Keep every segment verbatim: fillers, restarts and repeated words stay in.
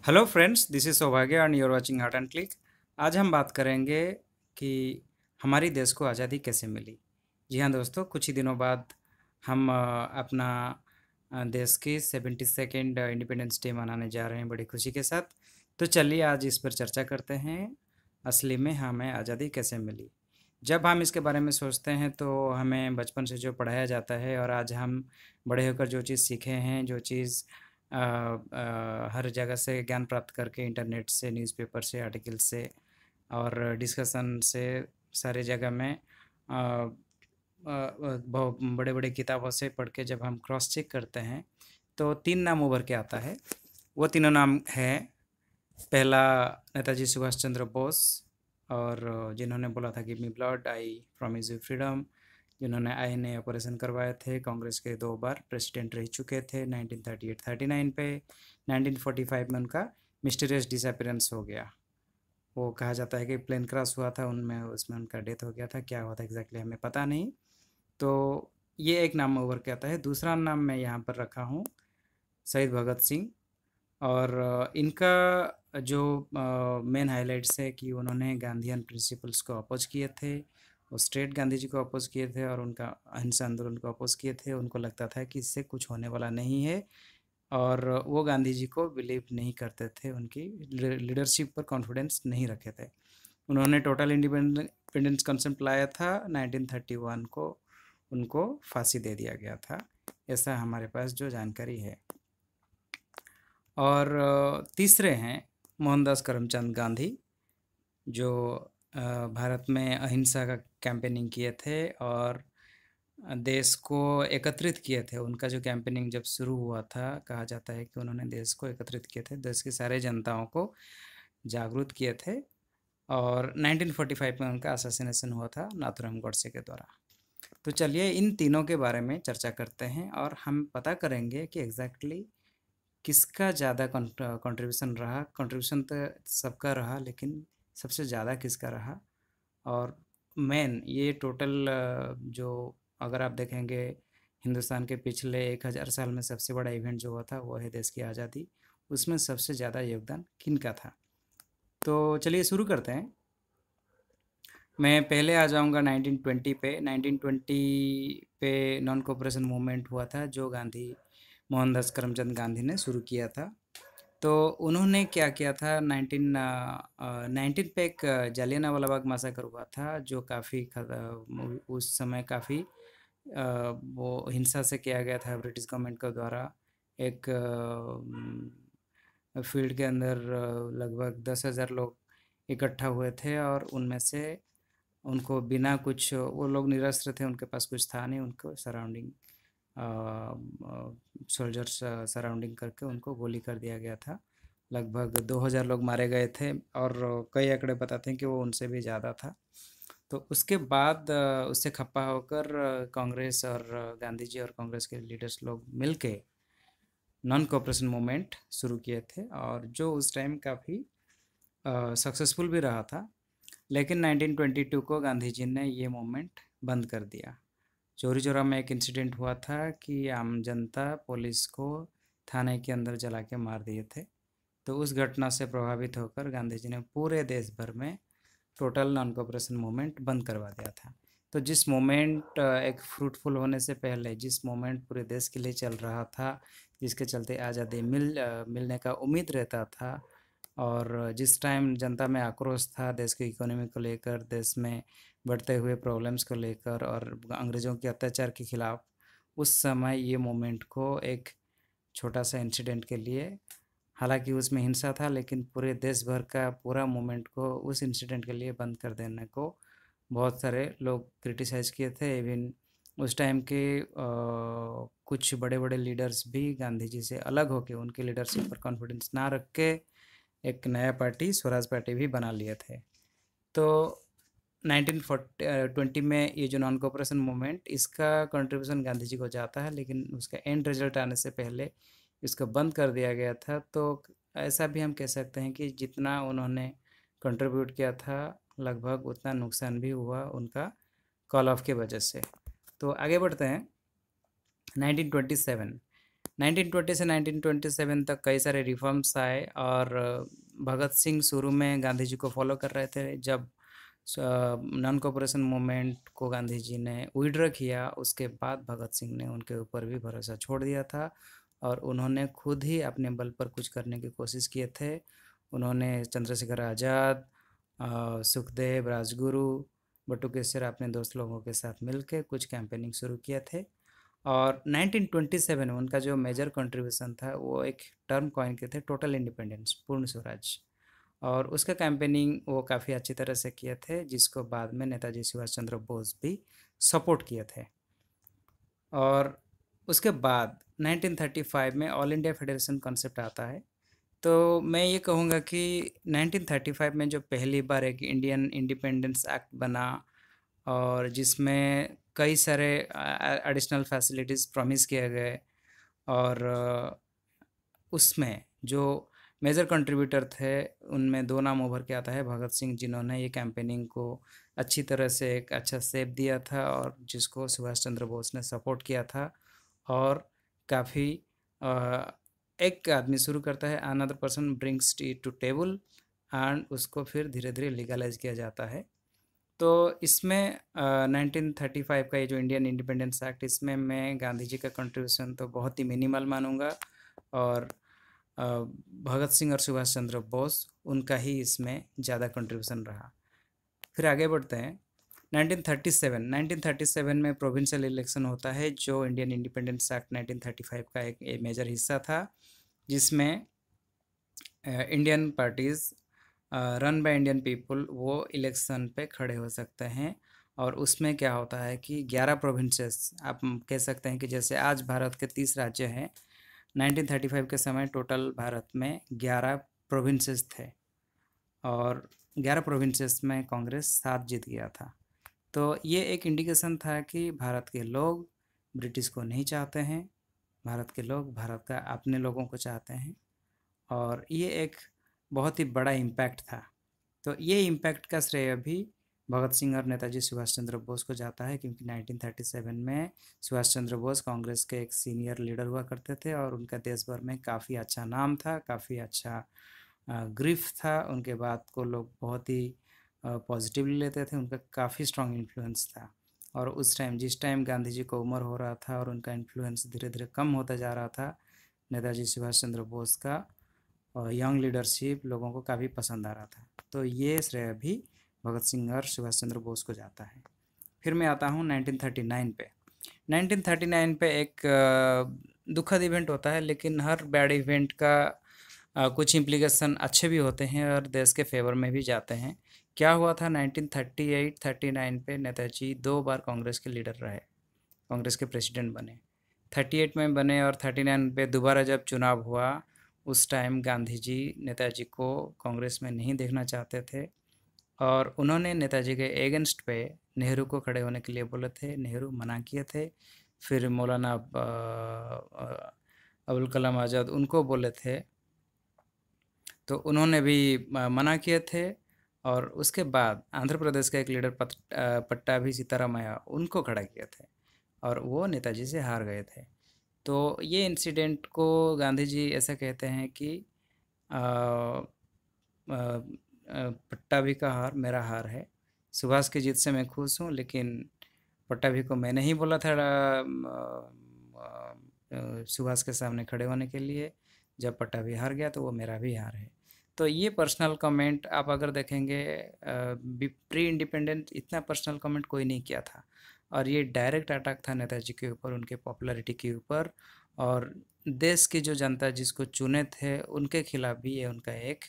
Hello friends, this is Saubhagya and you're watching heart and click. आज हम बात करेंगे कि हमारी देश को आज़ादी कैसे मिली। जी हाँ दोस्तों, कुछ ही दिनों बाद हम अ, अपना अ, देश की सेवेंटी सेकेंड इंडिपेंडेंस डे मनाने जा रहे हैं बड़ी खुशी के साथ। तो चलिए आज इस पर चर्चा करते हैं, असली में हमें आज़ादी कैसे मिली। जब हम इसके बारे में सोचते हैं तो हमें बचपन से जो पढ़ाया जाता है और आज हम बड़े होकर जो चीज़ सीखे हैं, जो चीज़ अ, अ, हर जगह से ज्ञान प्राप्त करके, इंटरनेट से, न्यूज़पेपर से, आर्टिकल से और डिस्कशन से, सारे जगह में अ, अ, बहुत बड़े बड़े किताबों से पढ़ के जब हम क्रॉस चेक करते हैं तो तीन नाम उभर के आता है। वो तीनों नाम है, पहला नेताजी सुभाष चंद्र बोस, और जिन्होंने बोला था give me blood I promise you freedom, जिन्होंने आई एन ए ऑपरेशन करवाए थे, कांग्रेस के दो बार प्रेसिडेंट रह चुके थे nineteen thirty eight thirty nine पे। नाइनटीन फोर्टी फाइव में उनका मिस्टीरियस डिसअपीरेंस हो गया। वो कहा जाता है कि प्लेन क्रैश हुआ था उनमें, उसमें उनका डेथ हो गया था। क्या हुआ था एग्जैक्टली हमें पता नहीं। तो ये एक नाम उभर के आता है। दूसरा नाम मैं यहाँ पर रखा हूँ, शहीद भगत सिंह। और अ, इनका जो मेन हाइलाइट्स है कि उन्होंने गांधीयन प्रिंसिपल्स को अपोज किए थे, वो स्ट्रेट गांधी जी को अपोज किए थे और उनका अहिंसा आंदोलन को अपोज किए थे। उनको लगता था कि इससे कुछ होने वाला नहीं है और वो गांधी जी को बिलीव नहीं करते थे, उनकी लीडरशिप पर कॉन्फिडेंस नहीं रखे थे। उन्होंने टोटल इंडिपेंडेंस कॉन्सेप्ट लाया था, नाइनटीन थर्टी वन को उनको फांसी दे दिया गया था। ऐसा हमारे पास जो जानकारी है। और अ, तीसरे हैं मोहनदास करमचंद गांधी, जो अ, भारत में अहिंसा का कैंपेनिंग किए थे और देश को एकत्रित किए थे। उनका जो कैंपेनिंग जब शुरू हुआ था, कहा जाता है कि उन्होंने देश को एकत्रित किए थे, देश की सारे जनताओं को जागरूक किए थे। और नाइनटीन फोर्टी फाइव में उनका असैसिनेशन हुआ था नाथुराम गॉडसे के द्वारा। तो चलिए इन तीनों के बारे में चर्चा करते हैं और हम पता करेंगे कि एग्जैक्टली किसका ज़्यादा कंट्रीब्यूशन रहा। कंट्रीब्यूशन तो सबका रहा, लेकिन सबसे ज़्यादा किसका रहा। और मेन ये टोटल जो, अगर आप देखेंगे, हिंदुस्तान के पिछले एक हज़ार साल में सबसे बड़ा इवेंट जो हुआ था वो है देश की आज़ादी। उसमें सबसे ज़्यादा योगदान किनका था। तो चलिए शुरू करते हैं। मैं पहले आ जाऊंगा नाइनटीन ट्वेंटी पे। नाइनटीन ट्वेंटी पे नॉन कोऑपरेशन मूवमेंट हुआ था, जो गांधी मोहनदास करमचंद गांधी ने शुरू किया था। तो उन्होंने क्या किया था, नाइनटीन नाइनटीन पे एक जालियानवाला बाग मैसेकर हुआ था, जो काफ़ी उस समय काफ़ी वो हिंसा से किया गया था ब्रिटिश गवर्नमेंट के द्वारा। एक फील्ड के अंदर लगभग दस हज़ार लोग इकट्ठा हुए थे और उनमें से उनको बिना कुछ, वो लोग निरस्त्र थे, उनके पास कुछ था नहीं, उनको सराउंडिंग सोल्जर्स सराउंडिंग करके उनको गोली कर दिया गया था। लगभग दो हज़ार लोग मारे गए थे और कई आंकड़े बताते हैं कि वो उनसे भी ज़्यादा था। तो उसके बाद उससे खप्पा होकर कांग्रेस और गांधी जी और कांग्रेस के लीडर्स लोग मिलके नॉन कोऑपरेशन मूवमेंट शुरू किए थे, और जो उस टाइम काफ़ी सक्सेसफुल भी रहा था। लेकिन नाइनटीन ट्वेंटी टू को गांधी जी ने ये मूवमेंट बंद कर दिया। चौरी चौरा में एक इंसिडेंट हुआ था कि आम जनता पुलिस को थाने के अंदर जला के मार दिए थे। तो उस घटना से प्रभावित होकर गांधी जी ने पूरे देश भर में टोटल नॉन कोऑपरेशन मूवमेंट बंद करवा दिया था। तो जिस मोमेंट एक फ्रूटफुल होने से पहले, जिस मोमेंट पूरे देश के लिए चल रहा था, जिसके चलते आज़ादी मिल मिलने का उम्मीद रहता था, और जिस टाइम जनता में आक्रोश था देश की इकोनॉमी को लेकर, देश में बढ़ते हुए प्रॉब्लम्स को लेकर और अंग्रेज़ों के अत्याचार के खिलाफ, उस समय ये मोमेंट को एक छोटा सा इंसिडेंट के लिए, हालांकि उसमें हिंसा था, लेकिन पूरे देश भर का पूरा मूवमेंट को उस इंसिडेंट के लिए बंद कर देने को बहुत सारे लोग क्रिटिसाइज़ किए थे। इवन उस टाइम के आ, कुछ बड़े बड़े लीडर्स भी गांधी जी से अलग होकर, उनके लीडरशिप पर कॉन्फिडेंस ना रख के एक नया पार्टी स्वराज पार्टी भी बना लिए थे। तो नाइनटीन ट्वेंटी में ये जो नॉन कोऑपरेशन मूवमेंट, इसका कंट्रीब्यूशन गांधी जी को जाता है, लेकिन उसका एंड रिजल्ट आने से पहले इसको बंद कर दिया गया था। तो ऐसा भी हम कह सकते हैं कि जितना उन्होंने कंट्रीब्यूट किया था, लगभग उतना नुकसान भी हुआ उनका कॉल ऑफ के वजह से। तो आगे बढ़ते हैं। Nineteen twenty seven nineteen twenty से नाइनटीन ट्वेंटी सेवन तक कई सारे रिफॉर्म्स आए और भगत सिंह शुरू में गांधी जी को फॉलो कर रहे थे। जब नॉन कोऑपरेशन मूवमेंट को गांधी जी ने विड्रॉ किया, उसके बाद भगत सिंह ने उनके ऊपर भी भरोसा छोड़ दिया था और उन्होंने खुद ही अपने बल पर कुछ करने की कोशिश किए थे। उन्होंने चंद्रशेखर आज़ाद, सुखदेव, राजगुरु, बटुकेश्वर अपने दोस्त लोगों के साथ मिलकर कुछ कैंपेनिंग शुरू किए थे और नाइनटीन ट्वेंटी सेवन में उनका जो मेजर कंट्रीब्यूशन था वो एक टर्म कॉइन किए थे, टोटल इंडिपेंडेंस, पूर्ण स्वराज। और उसका कैंपेनिंग वो काफ़ी अच्छी तरह से किए थे, जिसको बाद में नेताजी सुभाष चंद्र बोस भी सपोर्ट किए थे। और उसके बाद नाइनटीन थर्टी फाइव में ऑल इंडिया फेडरेशन कॉन्सेप्ट आता है। तो मैं ये कहूँगा कि नाइनटीन थर्टी फाइव में जो पहली बार एक इंडियन इंडिपेंडेंस एक्ट बना और जिसमें कई सारे एडिशनल फैसिलिटीज़ प्रॉमिस किए गए और उसमें जो मेजर कंट्रीब्यूटर थे उनमें दो नाम उभर के आता है, भगत सिंह, जिन्होंने ये कैंपेनिंग को अच्छी तरह से एक अच्छा शेप दिया था और जिसको सुभाष चंद्र बोस ने सपोर्ट किया था। और काफ़ी एक आदमी शुरू करता है, another person brings tea to table and उसको फिर धीरे धीरे लीगलाइज किया जाता है। तो इसमें नाइनटीन थर्टी फाइव का ये जो इंडियन इंडिपेंडेंस एक्ट, इसमें मैं गांधी जी का कंट्रीब्यूशन तो बहुत ही मिनिमल मानूंगा और भगत सिंह और सुभाष चंद्र बोस, उनका ही इसमें ज़्यादा कंट्रीब्यूशन रहा। फिर आगे बढ़ते हैं। Nineteen thirty seven nineteen thirty seven में प्रोविंशियल इलेक्शन होता है, जो Indian independence act nineteen thirty five का एक, एक मेजर हिस्सा था, जिसमें Indian parties run by Indian people वो इलेक्शन पे खड़े हो सकते हैं। और उसमें क्या होता है कि ग्यारह प्रोविंसेस, आप कह सकते हैं कि जैसे आज भारत के तीस राज्य हैं, नाइनटीन थर्टी फाइव के समय टोटल भारत में ग्यारह प्रोविंसेस थे और ग्यारह प्रोविंसेस में कांग्रेस सात जीत गया था। तो ये एक इंडिकेशन था कि भारत के लोग ब्रिटिश को नहीं चाहते हैं, भारत के लोग भारत का अपने लोगों को चाहते हैं और ये एक बहुत ही बड़ा इम्पैक्ट था। तो ये इम्पैक्ट का श्रेय भी भगत सिंह और नेताजी सुभाष चंद्र बोस को जाता है, क्योंकि नाइनटीन थर्टी सेवन में सुभाष चंद्र बोस कांग्रेस के एक सीनियर लीडर हुआ करते थे और उनका देश भर में काफ़ी अच्छा नाम था, काफ़ी अच्छा ग्रिफ था, उनके बात को लोग बहुत ही पॉजिटिवली लेते थे, उनका काफ़ी स्ट्रॉन्ग इन्फ्लुएंस था। और उस टाइम, जिस टाइम गांधी जी को उम्र हो रहा था और उनका इन्फ्लुएंस धीरे धीरे कम होता जा रहा था, नेताजी सुभाष चंद्र बोस का और यंग लीडरशिप लोगों को काफ़ी पसंद आ रहा था। तो ये श्रेय भी भगत सिंह और सुभाष चंद्र बोस को जाता है। फिर मैं आता हूँ नाइनटीन थर्टी नाइन पे। नाइनटीन थर्टी नाइन पे एक दुखद इवेंट होता है, लेकिन हर बैड इवेंट का कुछ इम्प्लीकेशन अच्छे भी होते हैं और देश के फेवर में भी जाते हैं। क्या हुआ था nineteen thirty eight thirty nine पे, नेताजी दो बार कांग्रेस के लीडर रहे, कांग्रेस के प्रेसिडेंट बने। थर्टी एट में बने और थर्टी नाइन पे दोबारा जब चुनाव हुआ, उस टाइम गांधी जी नेताजी को कांग्रेस में नहीं देखना चाहते थे और उन्होंने नेताजी के एगेंस्ट पे नेहरू को खड़े होने के लिए बोले थे। नेहरू मना किए थे। फिर मौलाना अबुल कलाम आज़ाद उनको बोले थे, तो उन्होंने भी मना किए थे। और उसके बाद आंध्र प्रदेश का एक लीडर पट्टाभी सीतारामैया, उनको खड़ा किए थे और वो नेताजी से हार गए थे। तो ये इंसिडेंट को गांधी जी ऐसा कहते हैं कि पट्टाभी का हार मेरा हार है, सुभाष की जीत से मैं खुश हूँ, लेकिन पट्टाभी को मैंने ही बोला था सुभाष के सामने खड़े होने के लिए। जब पट्टाभी हार गया तो वो मेरा भी हार है। तो ये पर्सनल कमेंट आप अगर देखेंगे, प्री इंडिपेंडेंट इतना पर्सनल कमेंट कोई नहीं किया था और ये डायरेक्ट अटैक था नेताजी के ऊपर, उनके पॉपुलैरिटी के ऊपर और देश की जो जनता जिसको चुने थे उनके खिलाफ भी ये उनका एक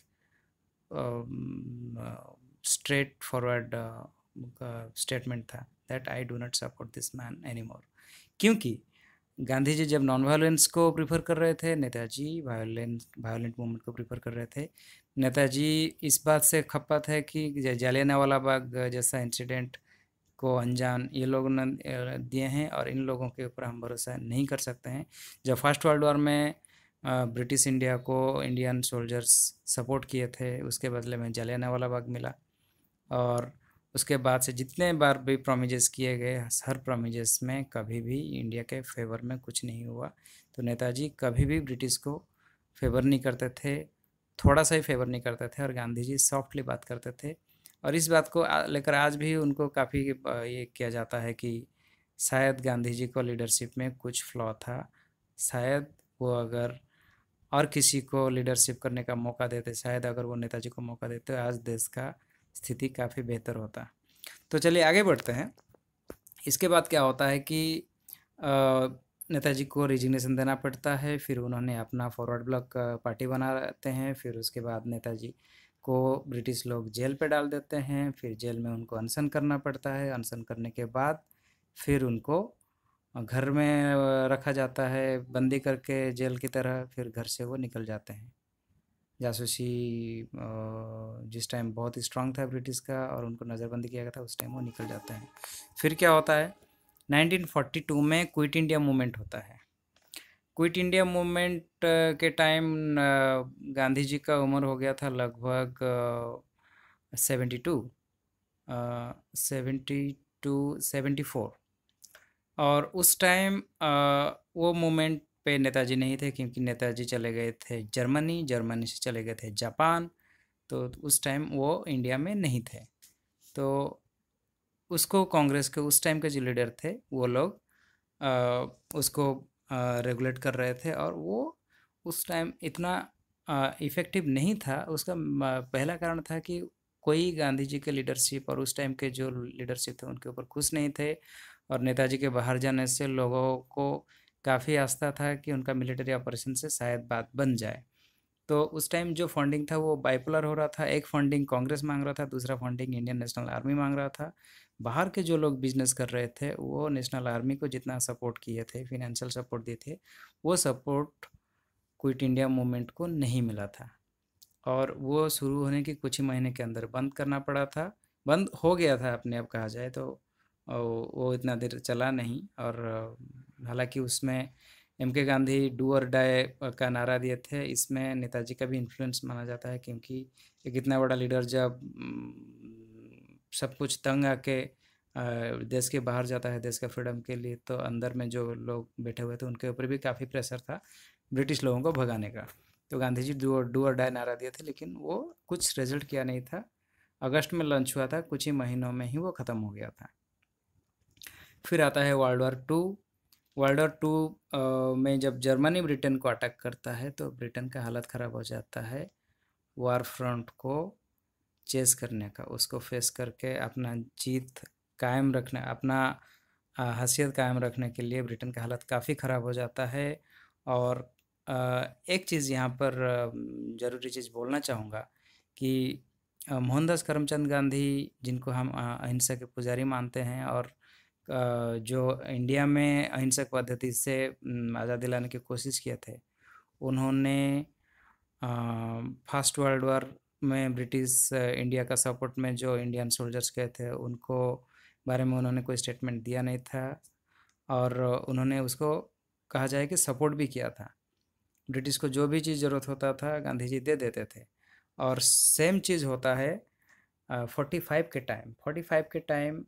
स्ट्रेट फॉरवर्ड स्टेटमेंट था, that I do not support this man any more. क्योंकि गांधी जी जब नॉन वायलेंस को प्रीफर कर रहे थे, नेताजी वायलेंस वायलेंट मूवमेंट को प्रीफर कर रहे थे। नेताजी इस बात से खप्पा थे कि जालियांवाला बाग जैसा इंसिडेंट को अंजाम ये लोगों ने दिए हैं और इन लोगों के ऊपर हम भरोसा नहीं कर सकते हैं। जब फर्स्ट वर्ल्ड वॉर में ब्रिटिश इंडिया को इंडियन सोल्जर्स सपोर्ट किए थे, उसके बदले में जालियांवाला बाग मिला और उसके बाद से जितने बार भी प्रोमिजेस किए गए, हर प्रोमिजेस में कभी भी इंडिया के फेवर में कुछ नहीं हुआ। तो नेताजी कभी भी ब्रिटिश को फेवर नहीं करते थे, थोड़ा सा ही फेवर नहीं करते थे, और गांधी जी सॉफ्टली बात करते थे। और इस बात को लेकर आज भी उनको काफ़ी ये किया जाता है कि शायद गांधी जी को लीडरशिप में कुछ फ्लॉ था, शायद वो अगर और किसी को लीडरशिप करने का मौका देते, शायद अगर वो नेताजी को मौका देते, तो आज देश का स्थिति काफ़ी बेहतर होता। तो चलिए आगे बढ़ते हैं। इसके बाद क्या होता है कि नेताजी को रिजिग्नेशन देना पड़ता है, फिर उन्होंने अपना फॉरवर्ड ब्लॉक पार्टी बनाते हैं, फिर उसके बाद नेताजी को ब्रिटिश लोग जेल पे डाल देते हैं, फिर जेल में उनको अनशन करना पड़ता है, अनशन करने के बाद फिर उनको घर में रखा जाता है बंदी करके जेल की तरह, फिर घर से वो निकल जाते हैं। जासूसी जिस टाइम बहुत स्ट्रांग था ब्रिटिश का और उनको नज़रबंदी किया गया था, उस टाइम वो निकल जाते हैं। फिर क्या होता है, नाइनटीन फोर्टी टू में क्विट इंडिया मूवमेंट होता है। क्विट इंडिया मूवमेंट के टाइम गांधी जी का उम्र हो गया था लगभग seventy two seventy two seventy four, और उस टाइम वो मूवमेंट पे नेताजी नहीं थे, क्योंकि नेताजी चले गए थे जर्मनी, जर्मनी से चले गए थे जापान, तो उस टाइम वो इंडिया में नहीं थे। तो उसको कांग्रेस के उस टाइम के जो लीडर थे वो लोग आ, उसको रेगुलेट कर रहे थे, और वो उस टाइम इतना इफ़ेक्टिव नहीं था। उसका पहला कारण था कि कोई गांधी जी के लीडरशिप और उस टाइम के जो लीडरशिप थे उनके ऊपर खुश नहीं थे, और नेताजी के बाहर जाने से लोगों को काफ़ी आस्था था कि उनका मिलिट्री ऑपरेशन से शायद बात बन जाए। तो उस टाइम जो फंडिंग था वो बाइपोलर हो रहा था, एक फंडिंग कांग्रेस मांग रहा था, दूसरा फंडिंग इंडियन नेशनल आर्मी मांग रहा था। बाहर के जो लोग बिजनेस कर रहे थे वो नेशनल आर्मी को जितना सपोर्ट किए थे, फिनेंशियल सपोर्ट दिए थे, वो सपोर्ट क्विट इंडिया मूवमेंट को नहीं मिला था, और वो शुरू होने के कुछ ही महीने के अंदर बंद करना पड़ा था। बंद हो गया था अपने आप कहा जाए तो, वो इतना देर चला नहीं। और हालांकि उसमें एम के गांधी डू और डाई का नारा दिए थे, इसमें नेताजी का भी इन्फ्लुएंस माना जाता है, क्योंकि एक इतना बड़ा लीडर जब सब कुछ तंग आके देश के बाहर जाता है देश का फ्रीडम के लिए, तो अंदर में जो लोग बैठे हुए थे उनके ऊपर भी काफ़ी प्रेशर था ब्रिटिश लोगों को भगाने का। तो Gandhi ji do or do or die नारा दिए थे, लेकिन वो कुछ रिजल्ट किया नहीं था। अगस्त में लॉन्च हुआ था, कुछ ही महीनों में ही वो ख़त्म हो गया था। फिर आता है world war two. World war two में जब जर्मनी ब्रिटेन को अटैक करता है तो ब्रिटेन का हालत ख़राब हो जाता है। वार फ्रंट को चेस करने का, उसको फेस करके अपना जीत कायम रखने, अपना हैसियत कायम रखने के लिए ब्रिटेन का हालत काफ़ी ख़राब हो जाता है। और एक चीज़ यहाँ पर ज़रूरी चीज़ बोलना चाहूँगा कि मोहनदास करमचंद गांधी, जिनको हम अहिंसा के पुजारी मानते हैं और जो इंडिया में अहिंसक पद्धति से आज़ादी दिलाने की कोशिश किए थे, उन्होंने फर्स्ट वर्ल्ड वॉर में ब्रिटिश इंडिया का सपोर्ट में जो इंडियन सोल्जर्स गए थे उनको बारे में उन्होंने कोई स्टेटमेंट दिया नहीं था, और उन्होंने उसको कहा जाए कि सपोर्ट भी किया था। ब्रिटिश को जो भी चीज़ ज़रूरत होता था गांधी जी दे देते थे। और सेम चीज़ होता है फोर्टी फाइव के टाइम फोर्टी फाइव के टाइम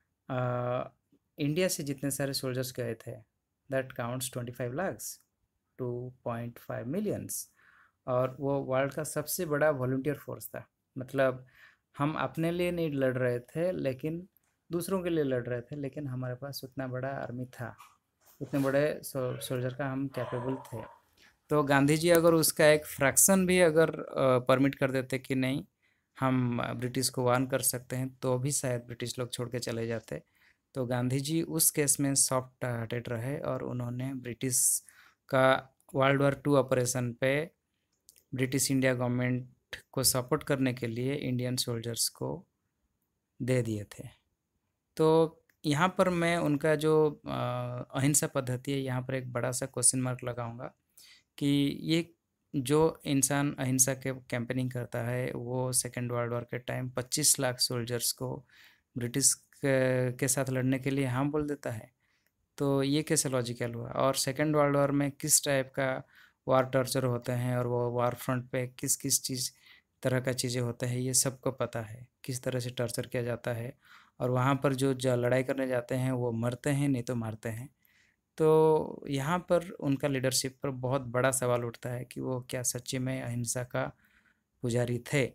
इंडिया से जितने सारे सोल्जर्स गए थे, that counts twenty five lakhs two point five millions, और वो वर्ल्ड का सबसे बड़ा वॉलंटियर फोर्स था। मतलब हम अपने लिए नहीं लड़ रहे थे, लेकिन दूसरों के लिए लड़ रहे थे, लेकिन हमारे पास उतना बड़ा आर्मी था, उतने बड़े सोल्जर का हम कैपेबल थे। तो गांधी जी अगर उसका एक फ्रैक्शन भी अगर परमिट कर देते कि नहीं हम ब्रिटिश को वार्न कर सकते हैं, तो भी शायद ब्रिटिश लोग छोड़ के चले जाते। तो गांधी जी उस केस में सॉफ्ट हार्टेड रहे, और उन्होंने ब्रिटिश का वर्ल्ड वॉर टू ऑपरेशन पे ब्रिटिश इंडिया गवर्नमेंट को सपोर्ट करने के लिए इंडियन सोल्जर्स को दे दिए थे। तो यहाँ पर मैं उनका जो अहिंसा पद्धति है, यहाँ पर एक बड़ा सा क्वेश्चन मार्क लगाऊंगा कि ये जो इंसान अहिंसा के कैंपेनिंग करता है वो सेकेंड वर्ल्ड वॉर के टाइम पच्चीस लाख सोल्जर्स को ब्रिटिश के साथ लड़ने के लिए हाँ बोल देता है, तो ये कैसे लॉजिकल हुआ? और सेकेंड वर्ल्ड वॉर में किस टाइप का वार टॉर्चर होते हैं, और वो वार फ्रंट पे किस किस चीज़ तरह का चीज़ें होता है, ये सबको पता है किस तरह से टॉर्चर किया जाता है। और वहाँ पर जो जो लड़ाई करने जाते हैं वो मरते हैं, नहीं तो मारते हैं। तो यहाँ पर उनका लीडरशिप पर बहुत बड़ा सवाल उठता है कि वो क्या सच्ची में अहिंसा का पुजारी थे।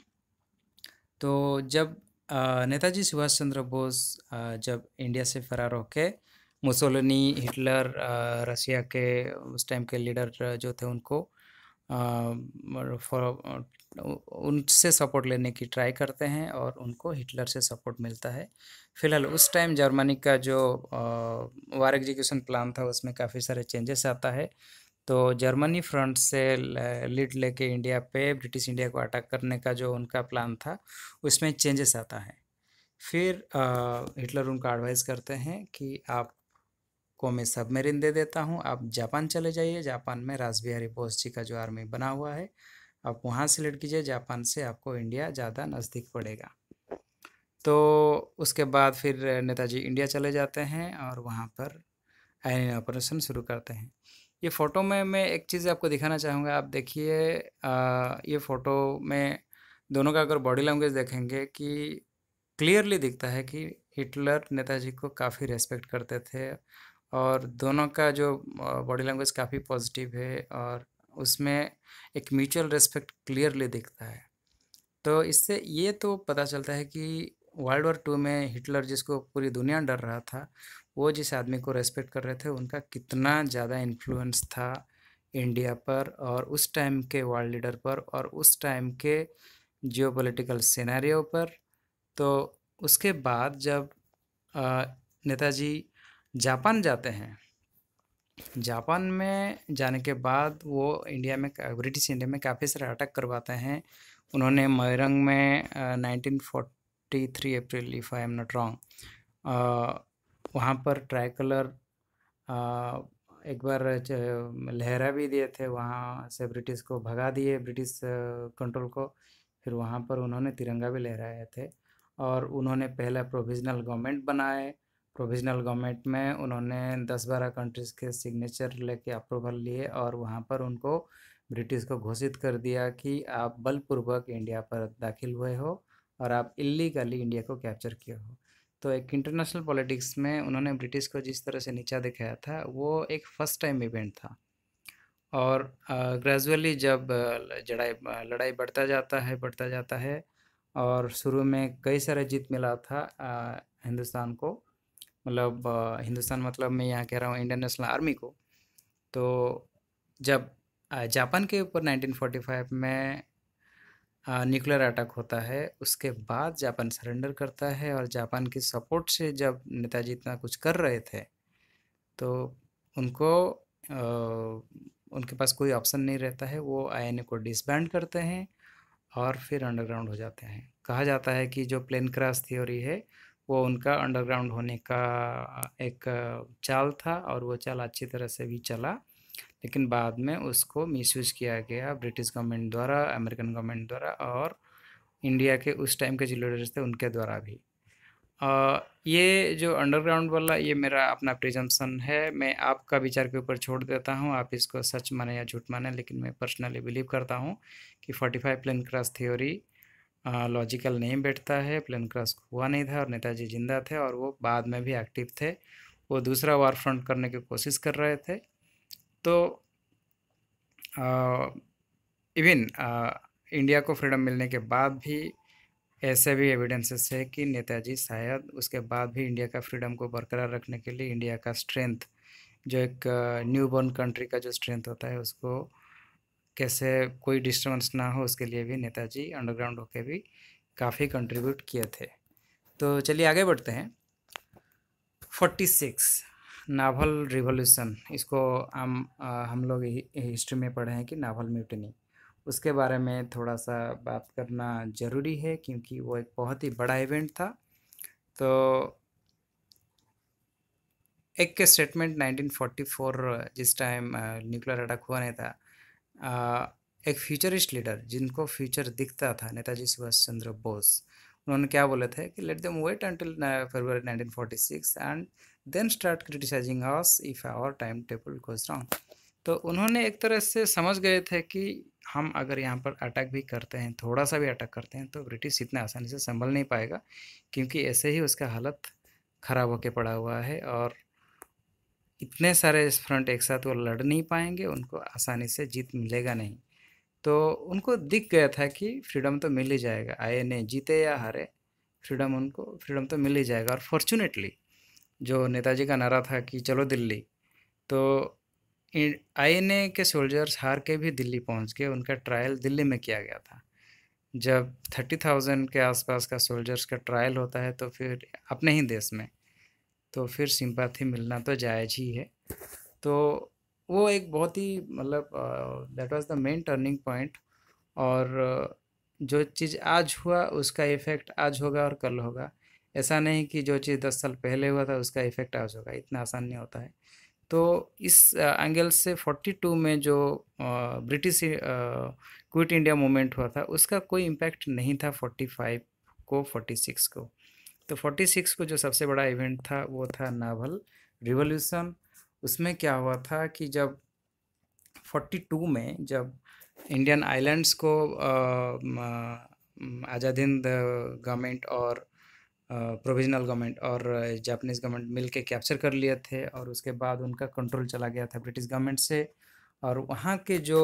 तो जब अ, नेताजी सुभाष चंद्र बोस अ, जब इंडिया से फरार होके मुसोलिनी, हिटलर, अ, रशिया के उस टाइम के लीडर जो थे उनको अ, मर- फॉर- अ, उनसे सपोर्ट लेने की ट्राई करते हैं और उनको हिटलर से सपोर्ट मिलता है। फिलहाल उस टाइम जर्मनी का जो वार एग्जीक्यूशन प्लान था उसमें काफ़ी सारे चेंजेस आता है। तो जर्मनी फ्रंट से लीड लेके इंडिया पे ब्रिटिश इंडिया को अटैक करने का जो उनका प्लान था उसमें चेंजेस आता है। फिर अ, हिटलर उनको एडवाइस करते हैं कि आपको मैं सबमरीन दे देता हूँ, आप जापान चले जाइए, जापान में रासबिहारी बोस जी का जो आर्मी बना हुआ है आप वहाँ से लीड कीजिए, जापान से आपको इंडिया ज़्यादा नज़दीक पड़ेगा। तो उसके बाद फिर नेताजी इंडिया चले जाते हैं और वहाँ पर आयरन ऑपरेशन शुरू करते हैं। ये फ़ोटो में मैं एक चीज़ आपको दिखाना चाहूँगा, आप देखिए अ, ये फ़ोटो में दोनों का अगर बॉडी लैंग्वेज देखेंगे कि क्लियरली दिखता है कि हिटलर नेताजी को काफ़ी रेस्पेक्ट करते थे और दोनों का जो बॉडी लैंग्वेज काफ़ी पॉजिटिव है और उसमें एक म्यूचुअल रेस्पेक्ट क्लियरली दिखता है। तो इससे ये तो पता चलता है कि वर्ल्ड वॉर टू में हिटलर जिसको पूरी दुनिया डर रहा था, वो जिस आदमी को रेस्पेक्ट कर रहे थे उनका कितना ज़्यादा इन्फ्लुएंस था इंडिया पर और उस टाइम के वर्ल्ड लीडर पर और उस टाइम के जियोपॉलिटिकल सिनेरियो पर। तो उसके बाद जब अ, नेताजी जापान जाते हैं, जापान में जाने के बाद वो इंडिया में ब्रिटिश इंडिया में काफ़ी सारे अटैक करवाते हैं। उन्होंने मोइरंग में nineteen forty three April if I am not wrong वहाँ पर ट्राई कलर एक बार च- लहरा भी दिए थे, वहाँ से ब्रिटिश को भगा दिए, ब्रिटिश कंट्रोल को। फिर वहाँ पर उन्होंने तिरंगा भी लहराए थे और उन्होंने पहला प्रोविज़नल गवर्नमेंट बनाए। प्रोविज़नल गवर्नमेंट में उन्होंने दस बारह कंट्रीज़ के सिग्नेचर लेके अप्रूवल लिए और वहाँ पर उनको ब्रिटिश को घोषित कर दिया कि आप बलपूर्वक इंडिया पर दाखिल हुए हो और आप इल्लीगली इंडिया को कैप्चर किए हो। तो एक इंटरनेशनल पॉलिटिक्स में उन्होंने ब्रिटिश को जिस तरह से नीचा दिखाया था वो एक फ़र्स्ट टाइम इवेंट था। और ग्रेजुअली जब अ, जड़ाई अ, लड़ाई बढ़ता जाता है बढ़ता जाता है और शुरू में कई सारे जीत मिला था अ, हिंदुस्तान को, मतलब अ, हिंदुस्तान मतलब मैं यहाँ कह रहा हूँ इंडियन नेशनल आर्मी को। तो जब अ, जापान के ऊपर नाइनटीन फोर्टी फाइव में न्यूक्लियर अटैक होता है उसके बाद जापान सरेंडर करता है और जापान की सपोर्ट से जब नेताजी इतना कुछ कर रहे थे तो उनको अ, उनके पास कोई ऑप्शन नहीं रहता है, वो आईएनए को डिसबैंड करते हैं और फिर अंडरग्राउंड हो जाते हैं। कहा जाता है कि जो प्लेन क्रैश थ्योरी है वो उनका अंडरग्राउंड होने का एक चाल था और वो चाल अच्छी तरह से भी चला, लेकिन बाद में उसको मिसयूज़ किया गया ब्रिटिश गवर्नमेंट द्वारा, अमेरिकन गवर्नमेंट द्वारा और इंडिया के उस टाइम के जो लीडर्स थे उनके द्वारा भी। अ, ये जो अंडरग्राउंड वाला ये मेरा अपना प्रिजम्पशन है, मैं आपका विचार के ऊपर छोड़ देता हूँ, आप इसको सच माने या झूठ माने, लेकिन मैं पर्सनली बिलीव करता हूँ कि forty five plane crash theory logical नहीं बैठता है। प्लेन क्रैश हुआ नहीं था और नेताजी जिंदा थे और वो बाद में भी एक्टिव थे, वो दूसरा वार फ्रंट करने की कोशिश कर रहे थे। तो इवन इंडिया को फ्रीडम मिलने के बाद भी ऐसे भी एविडेंसेस है कि नेताजी शायद उसके बाद भी इंडिया का फ्रीडम को बरकरार रखने के लिए इंडिया का स्ट्रेंथ, जो एक न्यू बॉर्न कंट्री का जो स्ट्रेंथ होता है उसको कैसे कोई डिस्टर्बेंस ना हो उसके लिए भी नेताजी अंडरग्राउंड होके भी काफ़ी कंट्रीब्यूट किए थे। तो चलिए आगे बढ़ते हैं। फोर्टी सिक्स नावल रिवॉल्यूशन, इसको हम अ, हम लोग हिस्ट्री में पढ़े हैं कि नावल म्यूटिनी, उसके बारे में थोड़ा सा बात करना ज़रूरी है क्योंकि वो एक बहुत ही बड़ा इवेंट था। तो एक स्टेटमेंट नाइनटीन फोर्टी फोर जिस टाइम न्यूक्लियर अटैक हुआ नहीं था, अ, एक फ्यूचरिस्ट लीडर जिनको फ्यूचर दिखता था नेताजी सुभाष चंद्र बोस, उन्होंने क्या बोले थे कि let them wait until February nineteen forty six and then start criticising us if our time table goes wrong. तो उन्होंने एक तरह से समझ गए थे कि हम अगर यहाँ पर अटैक भी करते हैं, थोड़ा सा भी अटैक करते हैं तो ब्रिटिश इतना आसानी से संभल नहीं पाएगा, क्योंकि ऐसे ही उसका हालत ख़राब होके पड़ा हुआ है और इतने सारे इस फ्रंट एक साथ वो लड़ नहीं पाएंगे, उनको आसानी से जीत मिलेगा नहीं। तो उनको दिख गया था कि फ्रीडम तो मिल ही जाएगा, आईएनए जीते या हारे, फ्रीडम उनको फ्रीडम तो मिल ही जाएगा। और फॉर्चुनेटली जो नेताजी का नारा था कि चलो दिल्ली, तो आईएनए के सोल्जर्स हार के भी दिल्ली पहुंच गए। उनका ट्रायल दिल्ली में किया गया था। जब थर्टी थाउजेंड के आसपास का सोल्जर्स का ट्रायल होता है तो फिर अपने ही देश में, तो फिर सिंपैथी मिलना तो जायज़ ही है। तो वो एक बहुत ही मतलब that was the main turning point. और अ, जो चीज़ आज हुआ उसका इफ़ेक्ट आज होगा और कल होगा। ऐसा नहीं कि जो चीज़ दस साल पहले हुआ था उसका इफ़ेक्ट आज होगा, इतना आसान नहीं होता है। तो इस एंगल से फोर्टी टू में जो ब्रिटिश क्विट इंडिया मूवमेंट हुआ था उसका कोई इम्पैक्ट नहीं था फोर्टी फाइव को, फोर्टी सिक्स को। तो फोर्टी सिक्स को जो सबसे बड़ा इवेंट था वो था नावल रिवॉल्यूशन। उसमें क्या हुआ था कि जब फोर्टी टू में जब इंडियन आइलैंड्स को अ, म, आज़ाद हिंद गवर्नमेंट और प्रोविजनल गवर्नमेंट और जापानीज़ गवर्नमेंट मिल के कैप्चर कर लिए थे, और उसके बाद उनका कंट्रोल चला गया था ब्रिटिश गवर्नमेंट से। और वहाँ के जो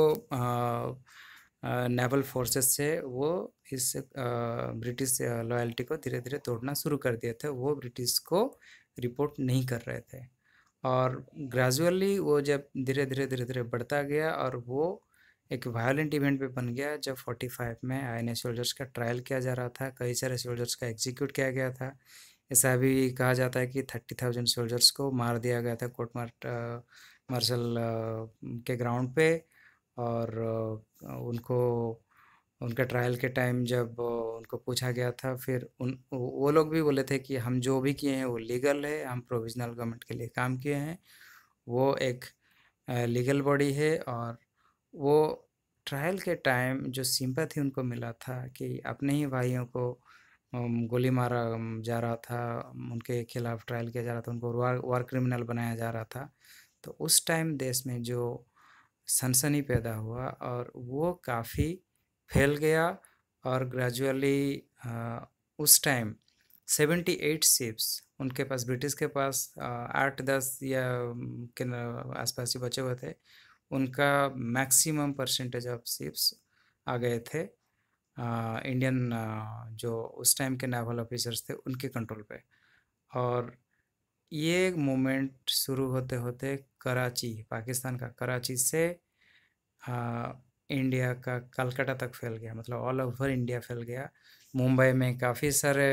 नेवल फोर्सेस से वो इस ब्रिटिश लॉयल्टी को धीरे धीरे तोड़ना शुरू कर दिए थे। वो ब्रिटिश को रिपोर्ट नहीं कर रहे थे, और ग्रेजुअली वो जब धीरे धीरे धीरे धीरे बढ़ता गया और वो एक वायलेंट इवेंट पे बन गया। जब फोर्टी फाइव में आईएनए सोल्जर्स का ट्रायल किया जा रहा था, कई सारे सोल्जर्स का एग्जीक्यूट किया गया था। ऐसा भी कहा जाता है कि थर्टी थाउजेंड सोल्जर्स को मार दिया गया था कोर्ट मार्ट मार्शल के ग्राउंड पे। और अ, उनको उनका ट्रायल के टाइम जब अ, उनको पूछा गया था, फिर उन वो लोग भी बोले थे कि हम जो भी किए हैं वो लीगल है, हम प्रोविजनल गवर्नमेंट के लिए काम किए हैं, वो एक लीगल बॉडी है। और वो ट्रायल के टाइम जो सिंपैथी उनको मिला था कि अपने ही भाइयों को अम, गोली मारा अम, जा रहा था, उनके खिलाफ ट्रायल किया जा रहा था, उनको वार वार क्रिमिनल बनाया जा रहा था। तो उस टाइम देश में जो सनसनी पैदा हुआ और वो काफ़ी फैल गया। और ग्रेजुअली उस टाइम सेवेंटी एट शिप्स उनके पास, ब्रिटिश के पास अ, आठ दस या अम, के न- आसपास ही बचे हुए थे। उनका मैक्सिमम परसेंटेज ऑफ शिप्स आ गए थे इंडियन जो उस टाइम के नेवल ऑफिसर्स थे उनके कंट्रोल पे। और ये मूवमेंट शुरू होते होते कराची, पाकिस्तान का कराची से आ, इंडिया का कलकत्ता तक फैल गया, मतलब ऑल ओवर इंडिया फैल गया। मुंबई में काफ़ी सारे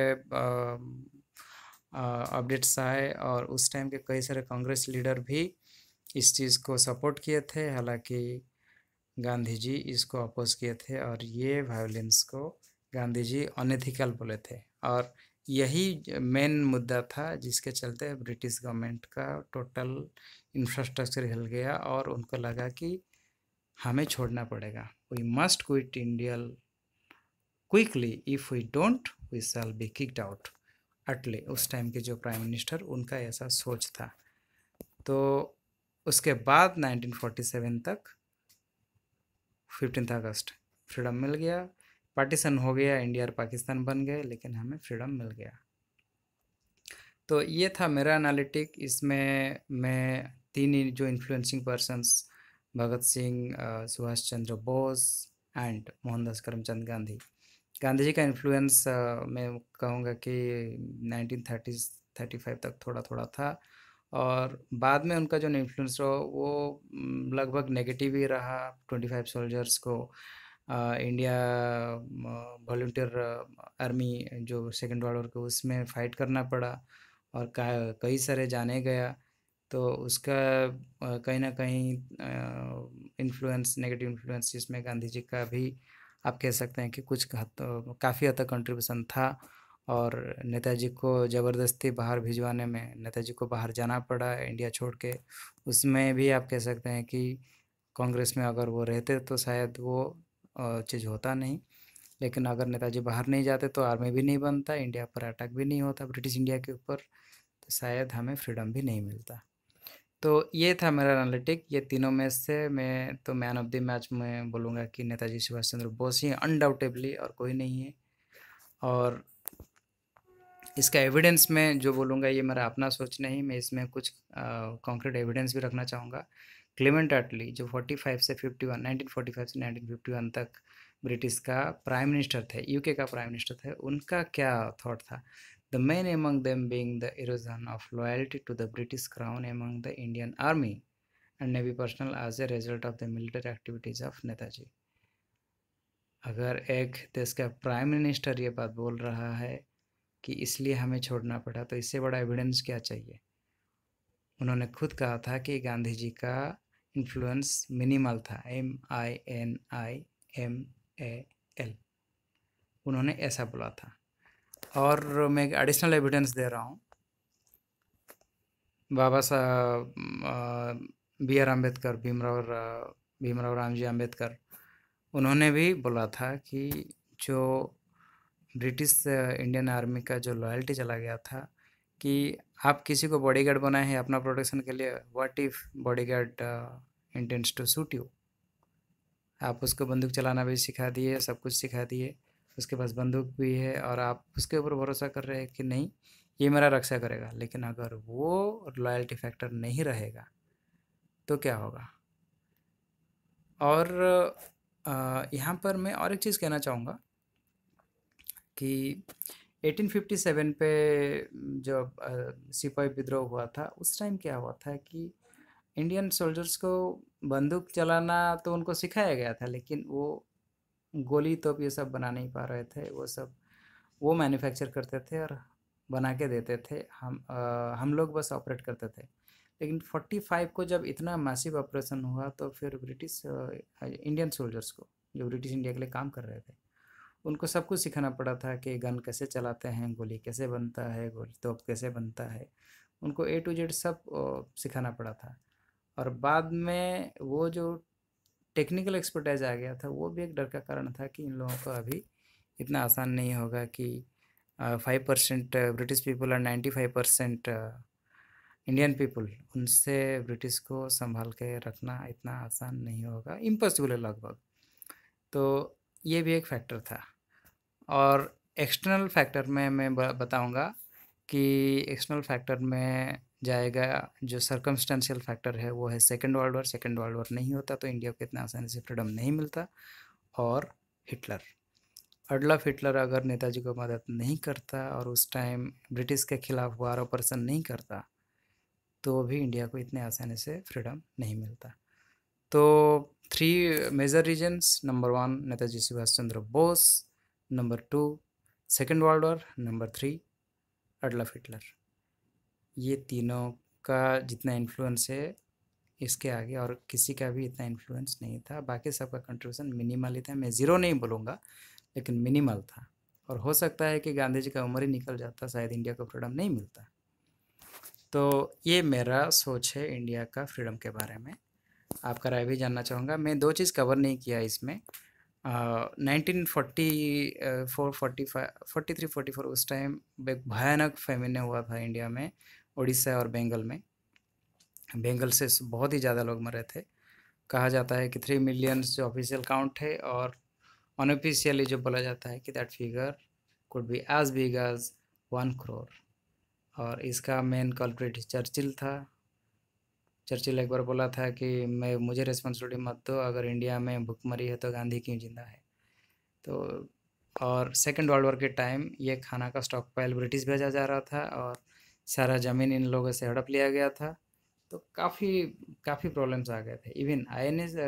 अपडेट्स आए, और उस टाइम के कई सारे कांग्रेस लीडर भी इस चीज़ को सपोर्ट किए थे। हालांकि गांधी जी इसको अपोज किए थे, और ये वायलेंस को गांधी जी अनएथिकल बोले थे। और यही मेन मुद्दा था जिसके चलते ब्रिटिश गवर्नमेंट का टोटल इंफ्रास्ट्रक्चर हिल गया, और उनको लगा कि हमें छोड़ना पड़ेगा, we must quit India quickly, if we don't we shall be kicked out. Attlee उस टाइम के जो प्राइम मिनिस्टर, उनका ऐसा सोच था। तो उसके बाद नाइनटीन फोर्टी सेवन तक फिफ्टीन अगस्त फ्रीडम मिल गया, पार्टीशन हो गया, इंडिया और पाकिस्तान बन गए, लेकिन हमें फ्रीडम मिल गया। तो ये था मेरा एनालिटिक। इसमें मैं तीन ही जो इन्फ्लुएंसिंग पर्सन्स, भगत सिंह, अ, सुभाष चंद्र बोस एंड मोहनदास करमचंद गांधी। गांधी जी का इन्फ्लुएंस मैं कहूँगा कि नाइनटीन थर्टीज़ थर्टी फाइव तक थोड़ा थोड़ा था, और बाद में उनका जो इन्फ्लुएंस रहा वो म, लगभग नेगेटिव ही रहा। ट्वेंटी फाइव सोल्जर्स को अ, इंडिया वॉलंटियर आर्मी जो सेकेंड वर्ल्ड वॉर के उसमें फ़ाइट करना पड़ा, और का- कई सारे जाने गया। तो उसका अ, कहीं ना कहीं इन्फ्लुएंस, नेगेटिव इन्फ्लुएंस इसमें गांधी जी का भी आप कह सकते हैं कि कुछ हद काफ़ी हद तक कंट्रीब्यूशन था। और नेताजी को ज़बरदस्ती बाहर भिजवाने में, नेताजी को बाहर जाना पड़ा इंडिया छोड़ के, उसमें भी आप कह सकते हैं कि कांग्रेस में अगर वो रहते तो शायद वो चीज़ होता नहीं। लेकिन अगर नेताजी बाहर नहीं जाते तो आर्मी भी नहीं बनता, इंडिया पर अटैक भी नहीं होता ब्रिटिश इंडिया के ऊपर, तो शायद हमें फ्रीडम भी नहीं मिलता। तो ये था मेरा एनालिटिक। ये तीनों में से मैं तो मैन ऑफ द मैच में बोलूँगा कि नेताजी सुभाष चंद्र बोस ही अनडाउटेबली, और कोई नहीं है। और इसका एविडेंस मैं जो बोलूँगा ये मेरा अपना सोच नहीं, मैं इसमें कुछ कॉन्क्रीट एविडेंस भी रखना चाहूँगा। क्लेमेंट एटली जो पैंतालीस से इक्यावन नाइनटीन फोर्टी फाइव से नाइनटीन फिफ्टी वन तक ब्रिटिश का प्राइम मिनिस्टर थे, यूके का प्राइम मिनिस्टर थे, उनका क्या थॉट था? The main among them being the erosion of loyalty to the British crown among the Indian army and navy personnel as a result of the military activities of Netaji. अगर एक देश का prime minister ये बात बोल रहा है कि इसलिए हमें छोड़ना पड़ा, तो इससे बड़ा एविडेंस क्या चाहिए? उन्होंने खुद कहा था कि गांधी जी का इन्फ्लुएंस मिनिमल था, M I N I M A L, उन्होंने ऐसा बोला था। और मैं एक एडिशनल एविडेंस दे रहा हूँ, बाबा साहब बी आर अम्बेडकर, भीमराव भीमराव रामजी अम्बेडकर, उन्होंने भी बोला था कि जो ब्रिटिश इंडियन आर्मी का जो लॉयल्टी चला गया था, कि आप किसी को बॉडीगार्ड बनाए हैं अपना प्रोटेक्शन के लिए, what if bodyguard intends to shoot you, आप उसको बंदूक चलाना भी सिखा दिए, सब कुछ सिखा दिए, उसके पास बंदूक भी है और आप उसके ऊपर भरोसा कर रहे हैं कि नहीं ये मेरा रक्षा करेगा, लेकिन अगर वो लॉयल्टी फैक्टर नहीं रहेगा तो क्या होगा? और यहाँ पर मैं और एक चीज़ कहना चाहूँगा कि अठारह सौ सत्तावन पे जब सिपाही विद्रोह हुआ था, उस टाइम क्या हुआ था कि इंडियन सोल्जर्स को बंदूक चलाना तो उनको सिखाया गया था, लेकिन वो गोली तोप ये सब बना नहीं पा रहे थे। वो सब वो मैन्युफैक्चर करते थे और बना के देते थे, हम आ, हम लोग बस ऑपरेट करते थे। लेकिन पैंतालीस को जब इतना मैसिव ऑपरेशन हुआ, तो फिर ब्रिटिश इंडियन सोल्जर्स को, जो ब्रिटिश इंडिया के लिए काम कर रहे थे, उनको सब कुछ सिखाना पड़ा था कि गन कैसे चलाते हैं, गोली कैसे बनता है, गोली तोप कैसे बनता है, उनको ए टू जेड सब सिखाना पड़ा था। और बाद में वो जो टेक्निकल एक्सपर्टाइज आ गया था, वो भी एक डर का कारण था कि इन लोगों को अभी इतना आसान नहीं होगा कि फाइव परसेंट ब्रिटिश पीपल और ninety five percent Indian people, उनसे ब्रिटिश को संभाल के रखना इतना आसान नहीं होगा, इम्पॉसिबल है लगभग। तो ये भी एक फैक्टर था। और एक्सटर्नल फैक्टर में मैं बताऊंगा कि एक्सटर्नल फैक्टर में जाएगा जो सर्कमस्टेंशियल फैक्टर है, वो है second world war. Second world war नहीं होता तो इंडिया को इतना आसानी से फ्रीडम नहीं मिलता। और हिटलर, अडल्फ हिटलर अगर नेताजी को मदद नहीं करता और उस टाइम ब्रिटिश के खिलाफ वार ऑपरेशन नहीं करता, तो भी इंडिया को इतने आसानी से फ्रीडम नहीं मिलता। तो three major reasons: number one Netaji Subhash Chandra Bose, number two second world war, number three Adolf Hitler. ये तीनों का जितना इन्फ्लुएंस है, इसके आगे और किसी का भी इतना इन्फ्लुएंस नहीं था। बाकी सबका कंट्रीब्यूशन मिनिमल ही था, मैं ज़ीरो नहीं बोलूँगा, लेकिन मिनिमल था। और हो सकता है कि गांधी जी का उम्र ही निकल जाता, शायद इंडिया को फ्रीडम नहीं मिलता। तो ये मेरा सोच है इंडिया का फ्रीडम के बारे में। आपका राय भी जानना चाहूँगा। मैं दो चीज़ कवर नहीं किया इसमें। Nineteen forty four forty five forty three forty four उस टाइम एक भयानक फेमिन हुआ था इंडिया में, उड़ीसा और बंगाल में। बंगाल से बहुत ही ज़्यादा लोग मरे थे। कहा जाता है कि थ्री मिलियंस जो ऑफिशियल काउंट है, और अनऑफिशियली जो बोला जाता है कि that figure could be as big as one crore. और इसका मेन कल्प्रिट चर्चिल था। चर्चिल एक बार बोला था कि मैं मुझे रिस्पॉन्सिबिलिटी मत दो, अगर इंडिया में भूखमरी है तो गांधी क्यों जिंदा है। तो और सेकेंड वर्ल्ड वॉर के टाइम ये खाना का स्टॉक पाइल ब्रिटिश भेजा जा रहा था और सारा ज़मीन इन लोगों से हड़प लिया गया था। तो काफ़ी काफ़ी प्रॉब्लम्स आ गए थे। इवन आई एन एस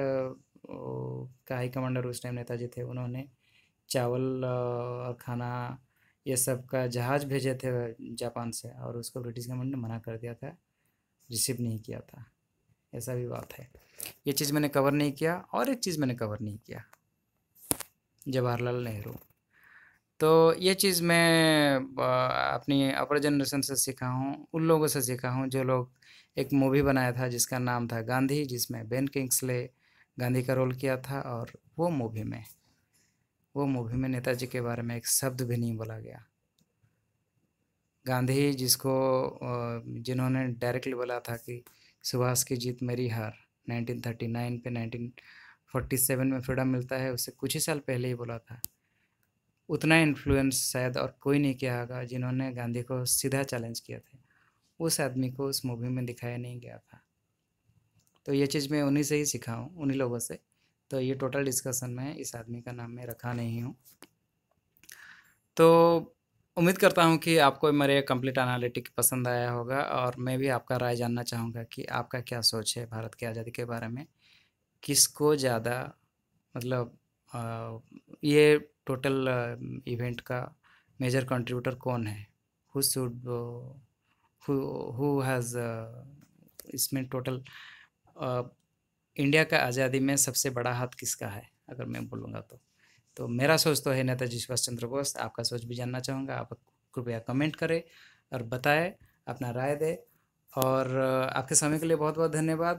का हाई कमांडर उस टाइम नेताजी थे, उन्होंने चावल और खाना ये सब का जहाज़ भेजे थे जापान से, और उसको ब्रिटिश गवर्नमेंट ने मना कर दिया था, रिसीव नहीं किया था। ऐसा भी बात है। ये चीज़ मैंने कवर नहीं किया। और एक चीज़ मैंने कवर नहीं किया, जवाहरलाल नेहरू। तो ये चीज़ मैं अपनी अपर जनरेशन से सीखा हूँ, उन लोगों से सीखा हूँ जो लोग, एक मूवी बनाया था जिसका नाम था गांधी, जिसमें बेन किंग्सले गांधी का रोल किया था। और वो मूवी में वो मूवी में नेताजी के बारे में एक शब्द भी नहीं बोला गया। गांधी जिसको जिन्होंने डायरेक्टली बोला था कि सुभाष की जीत मेरी हार, नाइनटीन थर्टी नाइन पे नाइनटीन फोर्टी सेवन में फ्रीडम मिलता है, उससे कुछ ही साल पहले ही बोला था उतना इन्फ्लुएंस शायद और कोई नहीं किया होगा जिन्होंने गांधी को सीधा चैलेंज किया था। उस आदमी को उस मूवी में दिखाया नहीं गया था। तो ये चीज़ मैं उन्हीं से ही सीखा हूँ, उन्हीं लोगों से। तो ये टोटल डिस्कशन में इस आदमी का नाम मैं रखा नहीं हूँ। तो उम्मीद करता हूँ कि आपको मेरे कंप्लीट एनालिटिक पसंद आया होगा, और मैं भी आपका राय जानना चाहूँगा कि आपका क्या सोच है भारत की आज़ादी के बारे में। किसको ज़्यादा मतलब अ, ये टोटल इवेंट का मेजर कंट्रीब्यूटर कौन है? Who should who who has इसमें टोटल इंडिया का आज़ादी में सबसे बड़ा हाथ किसका है, अगर मैं बोलूँगा तो। तो मेरा सोच तो है नेताजी सुभाष चंद्र बोस। आपका सोच भी जानना चाहूँगा। आप कृपया कमेंट करें और बताएं, अपना राय दें। और अ, आपके समय के लिए बहुत बहुत धन्यवाद।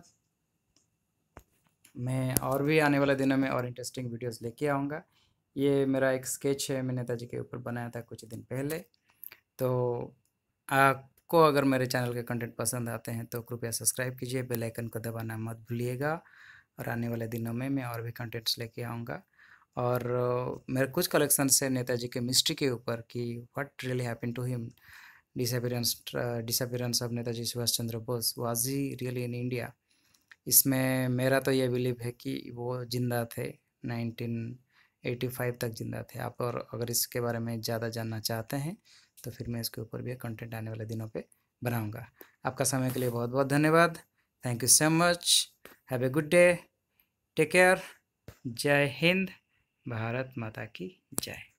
मैं और भी आने वाले दिनों में और इंटरेस्टिंग वीडियोस लेके आऊँगा। ये मेरा एक स्केच है, मैं नेताजी के ऊपर बनाया था कुछ दिन पहले। तो आपको अगर मेरे चैनल के कंटेंट पसंद आते हैं तो कृपया सब्सक्राइब कीजिए, बेल आइकन को दबाना मत भूलिएगा। और आने वाले दिनों में मैं और भी कंटेंट्स लेके आऊँगा। और अ, मेरे कुछ कलेक्शंस है नेताजी के मिस्ट्री के ऊपर कि what really happened to him, disappearance disappearance of Netaji Subhash Chandra Bose, was he really in India. इसमें मेरा तो ये बिलीव है कि वो ज़िंदा थे, नाइनटीन एटी फाइव तक ज़िंदा थे। आप और अगर इसके बारे में ज़्यादा जानना चाहते हैं तो फिर मैं इसके ऊपर भी कंटेंट आने वाले दिनों पे बनाऊंगा। आपका समय के लिए बहुत बहुत धन्यवाद। Thank you so much. Have a good day. Take care. जय हिंद। भारत माता की जय।